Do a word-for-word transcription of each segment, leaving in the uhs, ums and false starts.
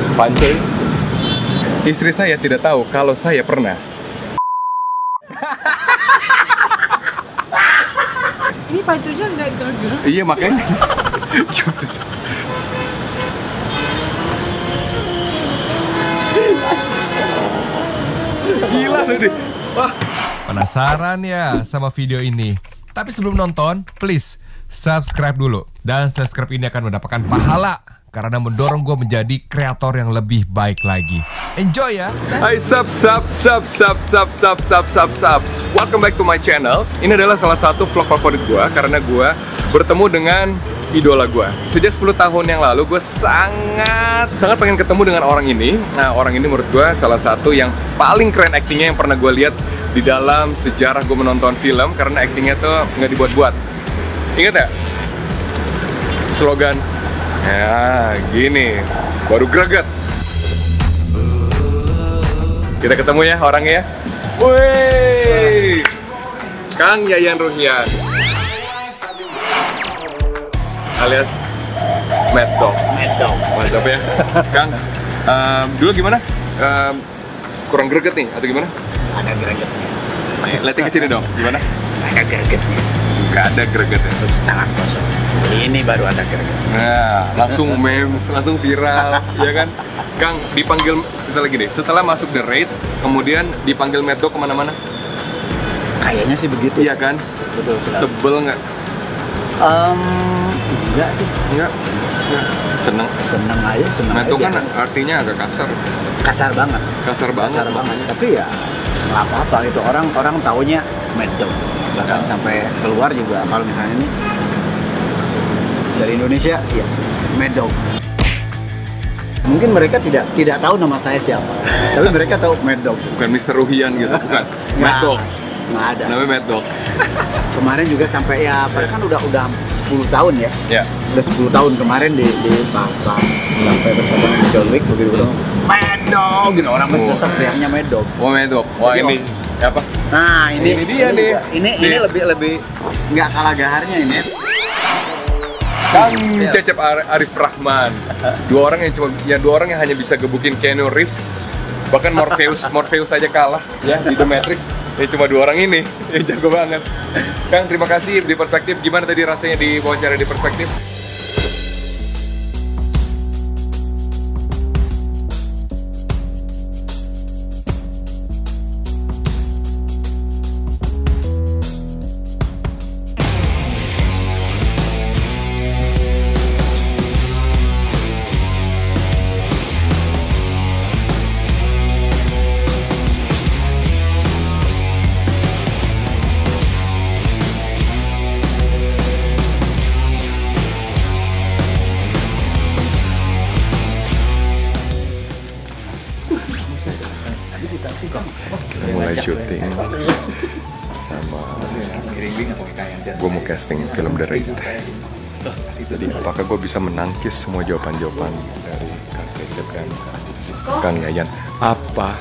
Pancoy. Istri saya tidak tahu kalau saya pernah. Ini pancunya nggak gagal. Iya makanya. Gimana sih? Gila loh deh. Wah. Penasaran ya sama video ini? Tapi sebelum nonton, please subscribe dulu. Dan subscribe ini akan mendapatkan pahala karena mendorong gue menjadi kreator yang lebih baik lagi. Enjoy ya. Hai sub sub sub sub sub sub sub sub sub. Welcome back to my channel. Ini adalah salah satu vlog favorit gue karena gue bertemu dengan idola gue. Sejak sepuluh tahun yang lalu gue sangat sangat pengen ketemu dengan orang ini. Nah, orang ini menurut gue salah satu yang paling keren aktingnya yang pernah gue lihat di dalam sejarah gue menonton film, karena aktingnya tuh nggak dibuat-buat. Ingat ya? Slogan ya gini, baru greget. Kita ketemu ya orangnya ya. Wih, Kang Yayan Ruhian alias Mad Dog. Mad Dog. Mantap ya. Kang, um, dulu gimana? Um, kurang greget nih atau gimana? Ada gregetnya. Lihatnya ke sini dong. Gimana? Ada gregetnya. Gak ada gregetnya. Terus tangan kosong. Ini baru ada greget. Nah, langsung memes, langsung viral, ya kan? Kang, dipanggil setelah gini, setelah masuk The Raid, kemudian dipanggil Mad Dog kemana-mana? Kayaknya sih begitu. Iya kan? Betul. Sebel nggak? Um, enggak sih. Enggak. Enggak. Seneng. Seneng aja, seneng Mad aja. Dog kan artinya agak kasar. Kasar banget. Kasar banget. Kasar banget. Tapi ya nggak apa-apa gitu. Orang orang taunya Mad Dog. Bahkan sampai keluar juga kalau misalnya ini dari Indonesia, ya Mad Dog. Mungkin mereka tidak tidak tahu nama saya siapa, tapi mereka tahu Mad Dog. Bukan Mister Ruhian gitu, bukan. Mad Dog. Nggak ada. Namanya Mad Dog. Kemarin juga sampai ya, yeah. kan udah udah sepuluh tahun ya. Ya. Udah sepuluh tahun kemarin di di pas-pas sampai bersama di John Wick begitu dong. Mad Dog gitu, orang masih tetap teriaknya Mad Dog. Oh, Mad Dog. Wah, ini apa? Nah, ini, ini dia ini nih. Juga. Ini nih. ini lebih lebih nggak kalah gaharnya ini. Kang Cecep Arif Rahman. Dua orang yang cuma ya dua orang yang hanya bisa gebukin Keanu Reeves. Bahkan Morpheus Morpheus aja kalah ya di The Matrix. Ya cuma dua orang ini yang jago banget. Kang, terima kasih di Perspektif. Gimana tadi rasanya di wawancara di Perspektif? Mulai syuting sama gue mau casting film The Raid. Jadi apakah gue bisa menangkis semua jawaban-jawaban dari Kang Cecep dan Kang Yayan? Apa?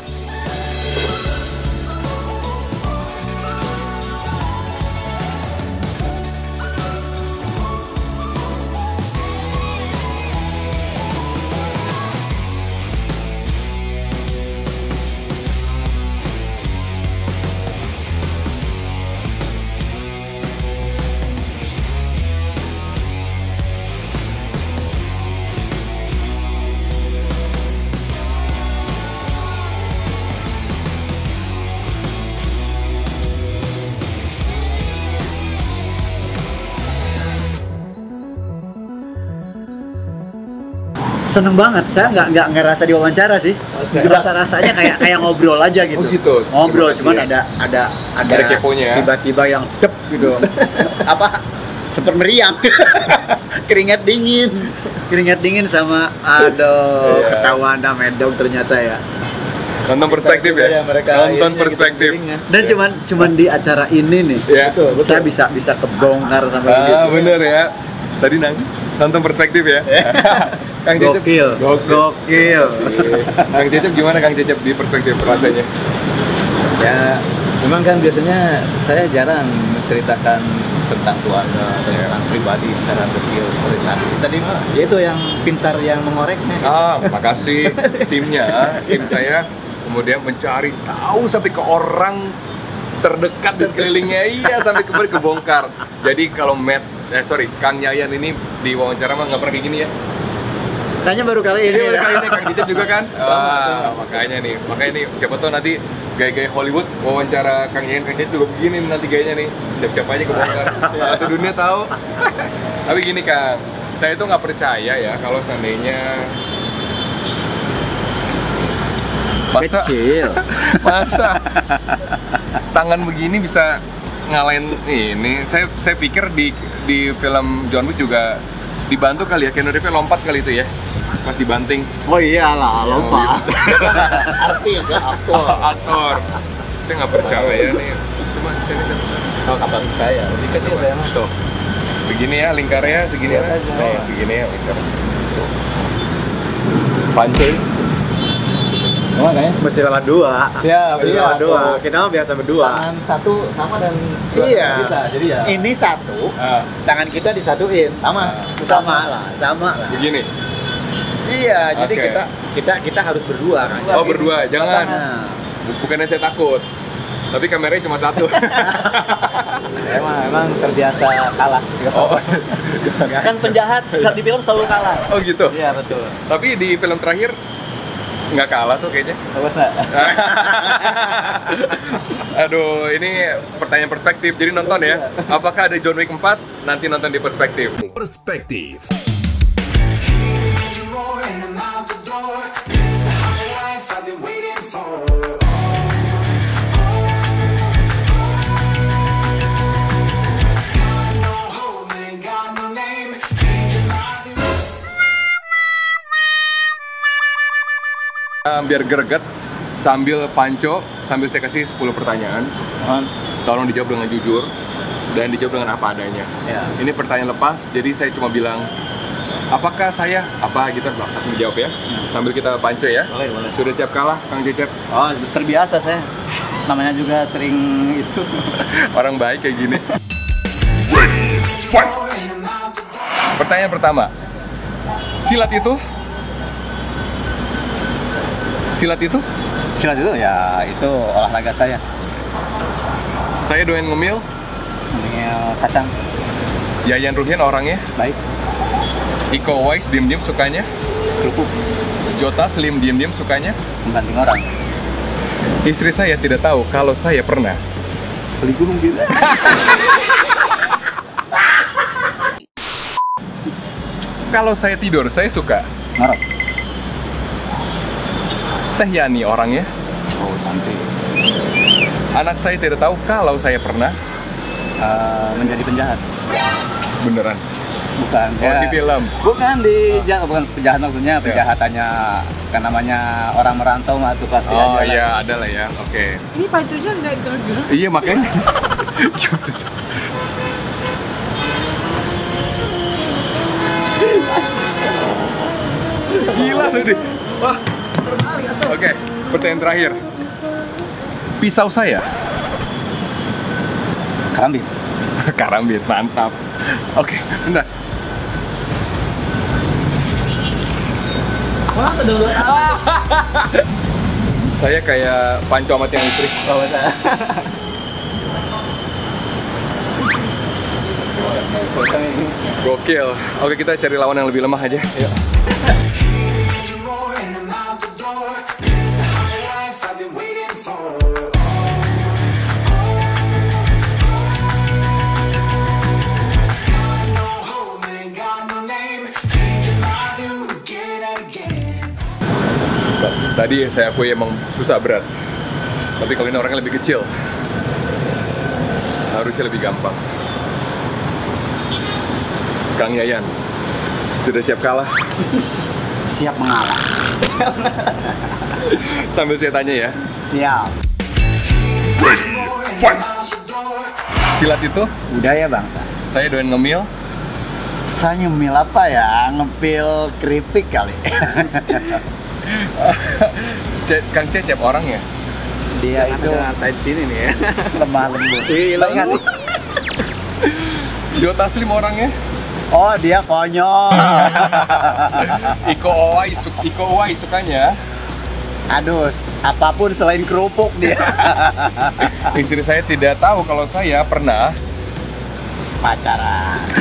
Seneng banget, saya nggak nggak ngerasa diwawancara sih. Rasa rasanya kayak kayak ngobrol aja gitu. Oh gitu. Ngobrol, cuman ya. ada ada ada Ada keponya ya? tiba-tiba yang dep gitu. Apa? Seperti meriang. Keringat dingin, keringat dingin sama aduh yeah. ketahuan dah Mad Dog ternyata ya. Nonton Perspektif ya. Mereka Nonton Perspektif. Gitu, dan cuman cuman di acara ini nih, ya. betul, betul. Saya bisa bisa kebongkar sampai ah, gitu. bener ya. Tadi nangis. Nonton Perspektif ya. Kang Cecep. Gokil. Gokil. Kang Cecep gimana Kang Cecep di Perspektif rasanya? Ya, memang kan biasanya saya jarang menceritakan tentang keluarga, tentang pribadi secara detail seperti tadi. Tadi malah dia itu yang pintar yang mengoreknya. Ah, makasih timnya, tim saya kemudian mencari tahu sampai ke orang terdekat di sekelilingnya, iya sampai kemarin kebongkar. Jadi kalau Matt, eh sorry, Kang Yayan ini di wawancara mah nggak pernah kayak gini ya. Tanya baru kali ini. Ini baru kali ini Kang Cicep juga kan? Sama, Ah, sama. makanya nih, makanya nih siapa tahu nanti gaya-gaya Hollywood wawancara Kang Yayan, Kang Cicep juga begini nanti gayanya nih. Siap-siap aja kebongkar. Satu dunia tahu. Tapi gini Kang, saya tuh nggak percaya ya kalau seandainya masa Kecil. masa tangan begini bisa ngalahin ini. Saya saya pikir di di film John Wick juga dibantu kali ya, Keanu Reeves lompat kali itu ya pas dibanting. Oh iyalah, lompat. Artis ya, aktor. Aktor. Saya nggak percaya nih. Cuma saya lihat. Kalau kabar saya lebih kecil saya mah. Tuh. Segini ya lingkarnya, segini ya. Biasa aja. Nih, segini ya lingkarnya. Pancing. Gimana ya? Mesti lawan dua. Siap, Mesti iya, lawan dua. tuh. Kita mah biasa berdua. Tangan satu sama dan dua Iya. kita, jadi ya Ini satu, Ah, tangan kita disatuin. sama. Sama lah, sama lah. begini. Iya, jadi Oke. kita kita kita harus berdua kan. Oh, berdua. Jangan. Nah, Bukannya saya takut. Tapi kameranya cuma satu. Emang emang terbiasa kalah. Oh, Kan penjahat di film selalu kalah. oh gitu. Iya betul. Tapi di film terakhir nggak kalah tuh kayaknya. Bagus nggak? Aduh, ini pertanyaan perspektif. Jadi nonton ya. Apakah ada John Wick empat? Nanti nonton di perspektif. Perspektif. Uh, biar greget sambil panco, sambil saya kasih sepuluh pertanyaan. Tolong dijawab dengan jujur dan dijawab dengan apa adanya. Ya. Ini pertanyaan lepas, jadi saya cuma bilang apakah saya apa gitu, langsung dijawab ya. Sambil kita panco ya. Boleh, boleh. Sudah siap kalah, Kang Cecep? Oh, terbiasa saya. Namanya juga sering itu. Orang baik kayak gini. Pertanyaan pertama. Silat itu? Silat itu? Silat itu ya itu olahraga saya. Saya doyan ngemil. Ngemil kacang. Yayan Ruhian orangnya. Baik. Iko Uwais diem-diem sukanya. Kerupuk. Jota Slim diem-diem sukanya. Membanting orang. Istri saya tidak tahu kalau saya pernah. Selingkuh mungkin. Kalau saya tidur, saya suka. Ngarep. Teh Yani orangnya. Oh, cantik. Anak saya tidak tahu kalau saya pernah. Eh, menjadi penjahat. Beneran. Bukan. Oh, di film. Bukan di jahat, bukan penjahat maksudnya penjahatannya kan namanya orang merantau mah tuh pasti Oh aja lah. iya, ada lah ya. Oke. Ini pancunya nggak gerak-gerak. Iya makanya. Gimana sih? Gila lu deh. Wah. Oke, pertanyaan terakhir. Pisau saya. Karambit. Karambit, mantap. Oke, bentar. Wah, sedulur. Saya kayak Panco sama tiang listrik. Oh, betul. Gokil. Oke, kita cari lawan yang lebih lemah aja. Yuk. Tadi saya akui emang susah berat. Tapi kalau ini orangnya lebih kecil, harusnya lebih gampang. Kang Yayan, sudah siap kalah? siap mengalah. Sambil saya tanya ya. Siap. Silat itu, Budaya bangsa. saya doyan ngemil. Saya nyemil apa ya? Ngepil keripik kali. Ce- Kang Cecep orangnya. Dia itu Saya di sini nih ya. lemah lembut. Ih, Ingat, lembut. Joe Taslim orangnya. Oh, dia konyol. Iko Uwais, su- Iko Uwais sukanya. Aduh, apapun selain kerupuk dia. Istri saya tidak tahu kalau saya pernah. Pacaran.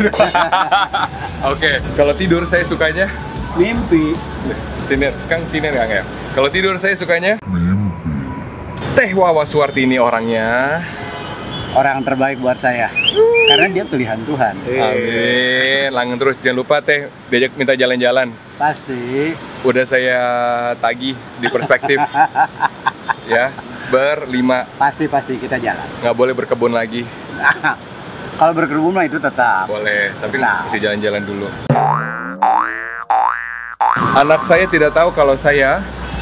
Oke, kalau tidur saya sukanya. Mimpi. Siner, Kang Siner Kang ya. Kalau tidur saya sukanya. Teh Wawa Suwarti ini orangnya. Orang terbaik buat saya. Karena dia pilihan Tuhan. Amin. Langgeng terus, jangan lupa Teh diajak minta jalan-jalan. Pasti. Udah saya tagih di perspektif. Ya, berlima. Pasti-pasti kita jalan. Nggak boleh berkebun lagi. Kalau berkerubung mah itu tetap. Boleh, tapi Nah. mesti jalan-jalan dulu. Anak saya tidak tahu kalau saya.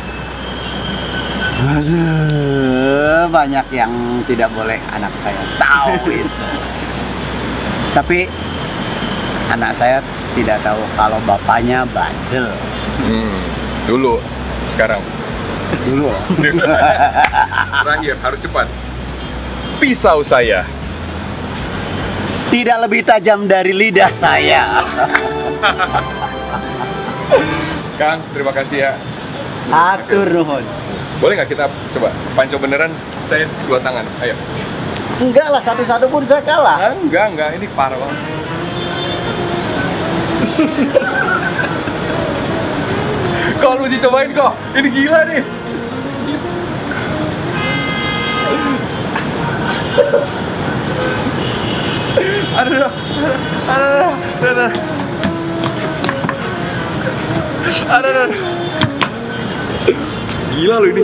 Aduh, banyak yang tidak boleh anak saya tahu itu. Tapi anak saya tidak tahu kalau bapaknya bandel. Hmm, dulu, sekarang. Dulu. Terakhir, harus cepat. Pisau saya. Tidak lebih tajam dari lidah saya. Kang, terima kasih ya. Atur nuhun. Boleh nggak kita coba panco beneran? Saya dua tangan, ayo. Enggak lah, satu-satu pun saya kalah. Ah, enggak, enggak, ini parah banget. Kok lu mesti cobain kok? Ini gila nih. Aduh, aduh, aduh, aduh. Aduh, aduh, aduh. Gila lu ini.